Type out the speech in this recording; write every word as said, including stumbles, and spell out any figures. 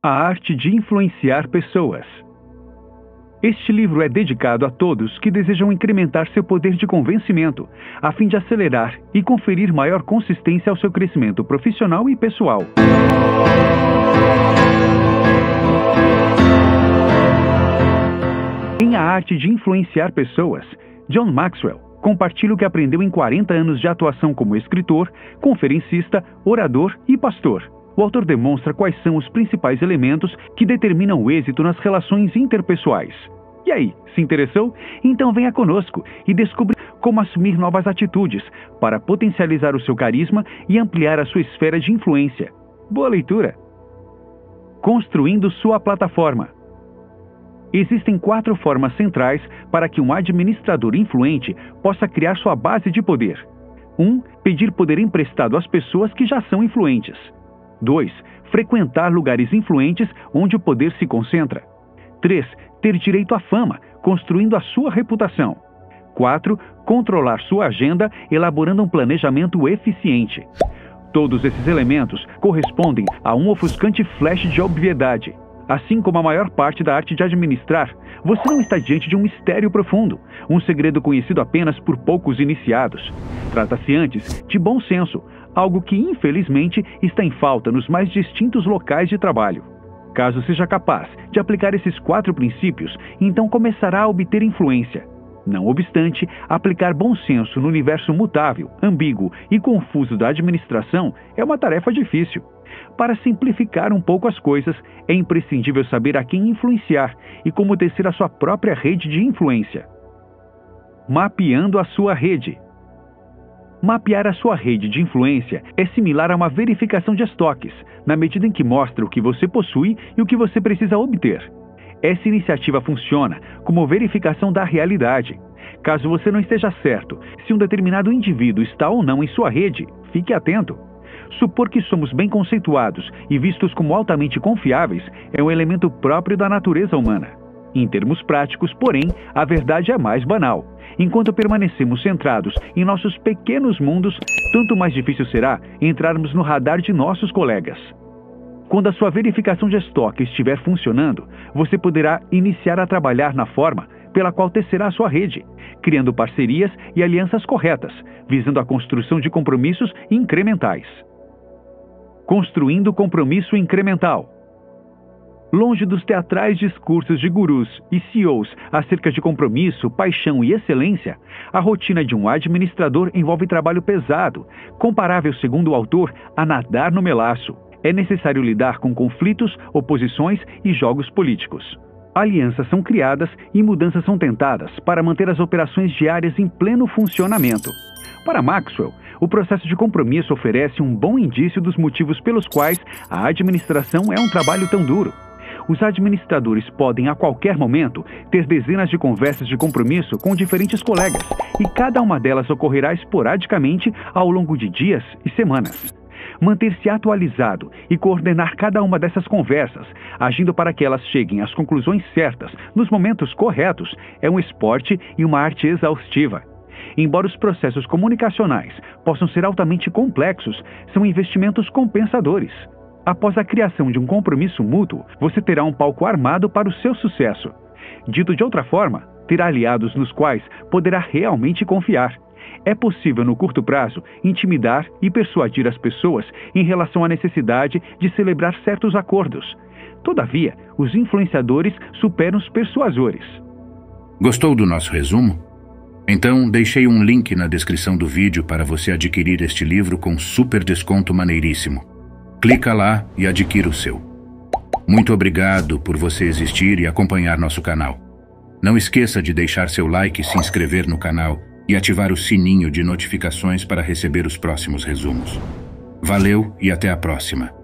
A arte de influenciar pessoas. Este livro é dedicado a todos que desejam incrementar seu poder de convencimento, a fim de acelerar e conferir maior consistência ao seu crescimento profissional e pessoal. Em A Arte de Influenciar Pessoas, John Maxwell compartilha o que aprendeu em quarenta anos de atuação como escritor, conferencista, orador e pastor. O autor demonstra quais são os principais elementos que determinam o êxito nas relações interpessoais. E aí, se interessou? Então venha conosco e descubra como assumir novas atitudes para potencializar o seu carisma e ampliar a sua esfera de influência. Boa leitura! Construindo sua plataforma. Existem quatro formas centrais para que um administrador influente possa criar sua base de poder. um. Pedir poder emprestado às pessoas que já são influentes. dois. Frequentar lugares influentes onde o poder se concentra. três. Ter direito à fama, construindo a sua reputação. quatro. Controlar sua agenda, elaborando um planejamento eficiente. Todos esses elementos correspondem a um ofuscante flash de obviedade. Assim como a maior parte da arte de administrar, você não está diante de um mistério profundo, um segredo conhecido apenas por poucos iniciados. Trata-se antes de bom senso, algo que infelizmente está em falta nos mais distintos locais de trabalho. Caso seja capaz de aplicar esses quatro princípios, então começará a obter influência. Não obstante, aplicar bom senso no universo mutável, ambíguo e confuso da administração é uma tarefa difícil. Para simplificar um pouco as coisas, é imprescindível saber a quem influenciar e como tecer a sua própria rede de influência. Mapeando a sua rede. Mapear a sua rede de influência é similar a uma verificação de estoques, na medida em que mostra o que você possui e o que você precisa obter. Essa iniciativa funciona como verificação da realidade. Caso você não esteja certo se um determinado indivíduo está ou não em sua rede, fique atento. Supor que somos bem conceituados e vistos como altamente confiáveis é um elemento próprio da natureza humana. Em termos práticos, porém, a verdade é mais banal. Enquanto permanecemos centrados em nossos pequenos mundos, tanto mais difícil será entrarmos no radar de nossos colegas. Quando a sua verificação de estoque estiver funcionando, você poderá iniciar a trabalhar na forma pela qual tecerá a sua rede, criando parcerias e alianças corretas, visando a construção de compromissos incrementais. Construindo compromisso incremental. Longe dos teatrais discursos de gurus e C E Os acerca de compromisso, paixão e excelência, a rotina de um administrador envolve trabalho pesado, comparável, segundo o autor, a nadar no melaço. É necessário lidar com conflitos, oposições e jogos políticos. Alianças são criadas e mudanças são tentadas para manter as operações diárias em pleno funcionamento. Para Maxwell, o processo de compromisso oferece um bom indício dos motivos pelos quais a administração é um trabalho tão duro. Os administradores podem, a qualquer momento, ter dezenas de conversas de compromisso com diferentes colegas, e cada uma delas ocorrerá esporadicamente ao longo de dias e semanas. Manter-se atualizado e coordenar cada uma dessas conversas, agindo para que elas cheguem às conclusões certas nos momentos corretos, é um esporte e uma arte exaustiva. Embora os processos comunicacionais possam ser altamente complexos, são investimentos compensadores. Após a criação de um compromisso mútuo, você terá um palco armado para o seu sucesso. Dito de outra forma, terá aliados nos quais poderá realmente confiar. É possível, no curto prazo, intimidar e persuadir as pessoas em relação à necessidade de celebrar certos acordos. Todavia, os influenciadores superam os persuasores. Gostou do nosso resumo? Então, deixei um link na descrição do vídeo para você adquirir este livro com super desconto maneiríssimo. Clica lá e adquira o seu. Muito obrigado por você existir e acompanhar nosso canal. Não esqueça de deixar seu like, se inscrever no canal e ativar o sininho de notificações para receber os próximos resumos. Valeu e até a próxima!